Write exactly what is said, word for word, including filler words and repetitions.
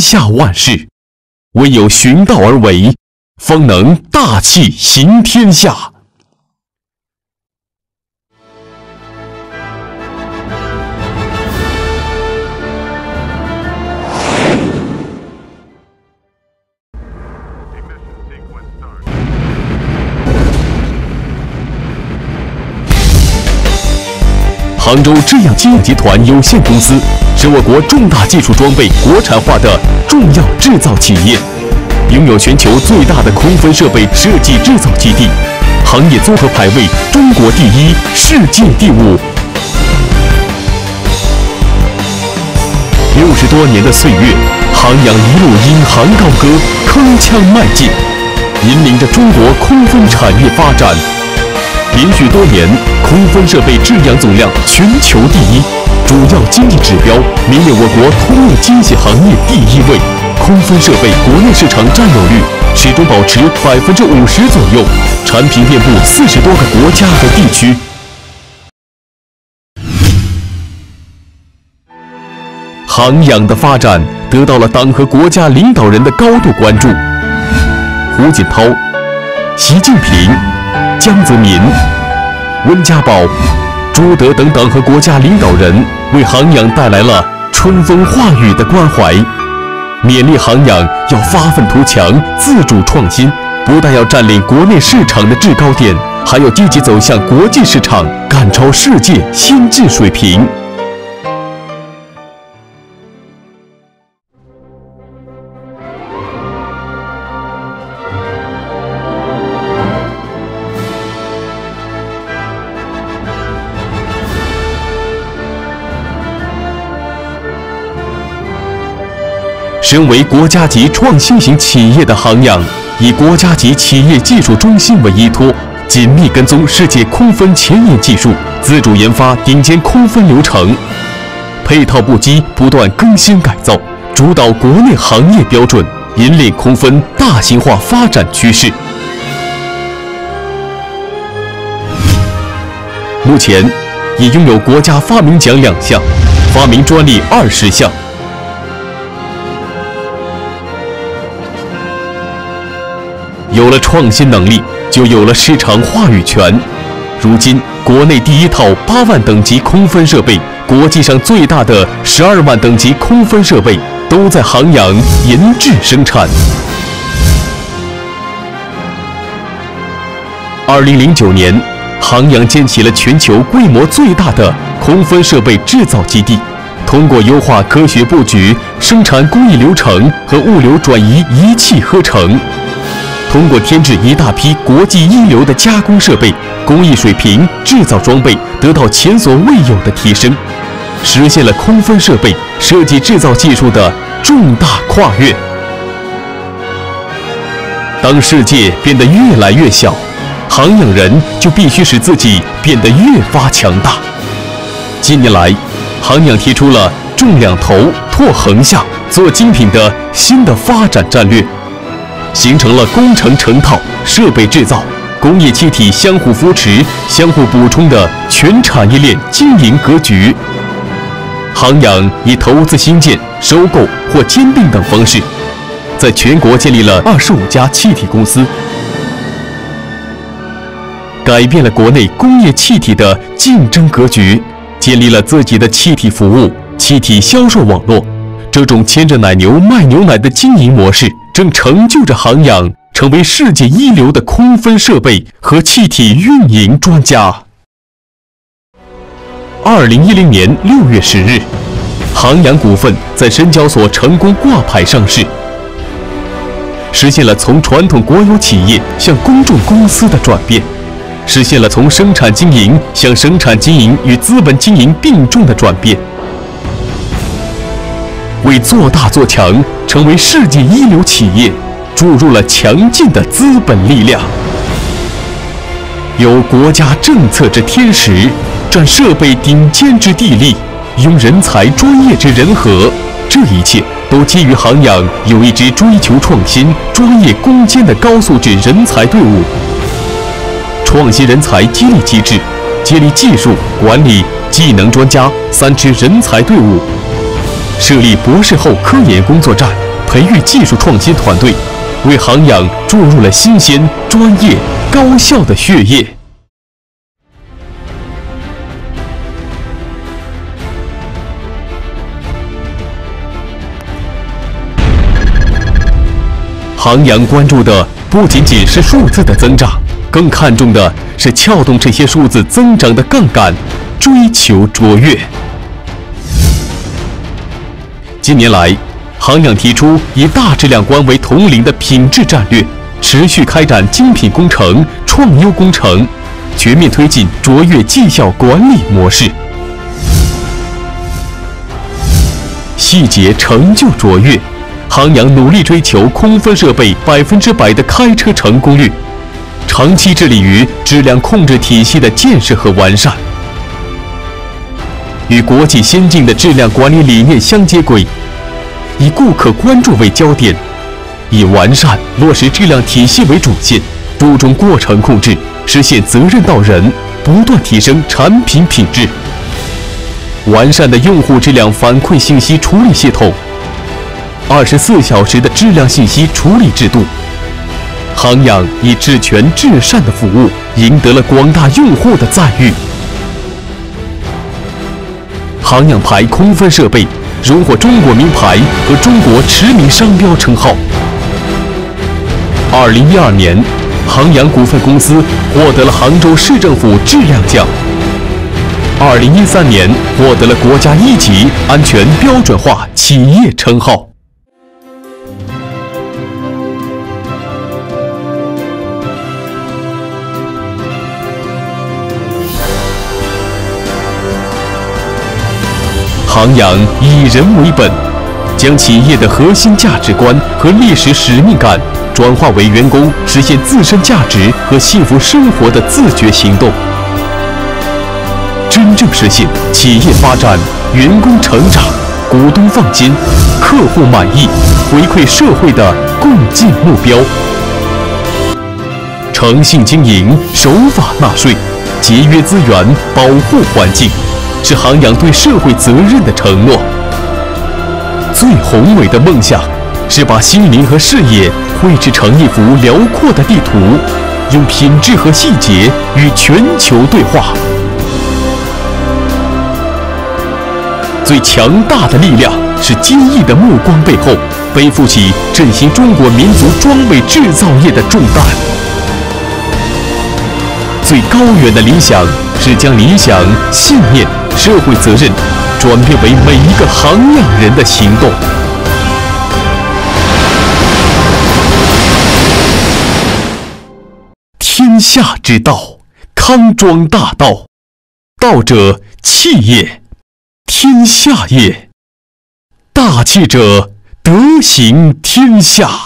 下万世，唯有循道而为，方能大器行天下。杭州制氧机集团有限公司是我国重大技术装备国产化的重要制造企业，拥有全球最大的空分设备设计制造基地，行业综合排位中国第一、世界第五。六十多年的岁月，杭阳一路因航高歌铿锵迈进，引领着中国空分产业发展。连续多年，空分设备制氧总量全球第一，主要经济指标名列我国通用机械行业第一位。空分设备国内市场占有率始终保持百分之五十左右，产品遍布四十多个国家和地区。杭氧的发展得到了党和国家领导人的高度关注。胡锦涛、习近平、江泽民、温家宝、朱德等党和国家领导人为杭氧带来了春风化雨的关怀，勉励杭氧要发愤图强、自主创新，不但要占领国内市场的制高点，还要积极走向国际市场，赶超世界先进水平。身为国家级创新型企业的杭氧，以国家级企业技术中心为依托，紧密跟踪世界空分前沿技术，自主研发顶尖空分流程，配套布机不断更新改造，主导国内行业标准，引领空分大型化发展趋势。目前已拥有国家发明奖两项，发明专利二十项。有了创新能力，就有了市场话语权。如今，国内第一套八万等级空分设备，国际上最大的十二万等级空分设备，都在杭氧研制生产。二零零九年，杭氧建起了全球规模最大的空分设备制造基地，通过优化科学布局、生产工艺流程和物流转移一气呵成。通过添置一大批国际一流的加工设备，工艺水平、制造装备得到前所未有的提升，实现了空分设备设计制造技术的重大跨越。当世界变得越来越小，杭氧人就必须使自己变得越发强大。近年来，杭氧提出了重两头、拓横向、做精品的新的发展战略，形成了工程成套、设备制造、工业气体相互扶持、相互补充的全产业链经营格局。杭氧以投资新建、收购或兼并等方式，在全国建立了二十五家气体公司，改变了国内工业气体的竞争格局，建立了自己的气体服务、气体销售网络。这种牵着奶牛卖牛奶的经营模式，正成就着杭氧成为世界一流的空分设备和气体运营专家。二零一零年六月十日，杭氧股份在深交所成功挂牌上市，实现了从传统国有企业向公众公司的转变，实现了从生产经营向生产经营与资本经营并重的转变，为做大做强，成为世界一流企业注入了强劲的资本力量。有国家政策之天时，占设备顶尖之地利，拥人才专业之人和，这一切都基于杭氧有一支追求创新、专业攻坚的高素质人才队伍。创新人才激励机制，建立技术、管理、技能专家三支人才队伍，设立博士后科研工作站， 培育技术创新团队，为杭阳注入了新鲜、专业、高效的血液。杭阳关注的不仅仅是数字的增长，更看重的是撬动这些数字增长的杠杆，追求卓越。近年来，杭阳提出以大质量关为统领的品质战略，持续开展精品工程、创优工程，全面推进卓越绩效管理模式。细节成就卓越，杭阳努力追求空分设备百分之百的开车成功率，长期致力于质量控制体系的建设和完善，与国际先进的质量管理理念相接轨，以顾客关注为焦点，以完善落实质量体系为主线，注重过程控制，实现责任到人，不断提升产品品质。完善的用户质量反馈信息处理系统，二十四小时的质量信息处理制度，杭阳以至全至善的服务赢得了广大用户的赞誉。杭阳牌空分设备荣获中国名牌和中国驰名商标称号。二零一二年，杭阳股份公司获得了杭州市政府质量奖。二零一三年，获得了国家一级安全标准化企业称号。杭阳以人为本，将企业的核心价值观和历史使命感转化为员工实现自身价值和幸福生活的自觉行动，真正实现企业发展、员工成长、股东放心、客户满意、回馈社会的共进目标。诚信经营，守法纳税，节约资源，保护环境，是杭阳对社会责任的承诺。最宏伟的梦想是把心灵和事业绘制成一幅辽阔的地图，用品质和细节与全球对话。最强大的力量是坚毅的目光背后背负起振兴中国民族装备制造业的重担。最高远的理想是将理想、信念、社会责任转变为每一个杭阳人的行动。天下之道，康庄大道，道者气也，天下也。大气者，德行天下。